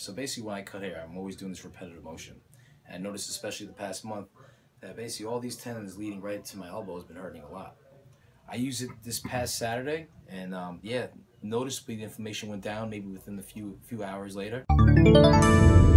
So basically when I cut hair, I'm always doing this repetitive motion. And I noticed, especially the past month, that basically all these tendons leading right to my elbow has been hurting a lot. I used it this past Saturday, and yeah, noticeably the inflammation went down maybe within a few hours later.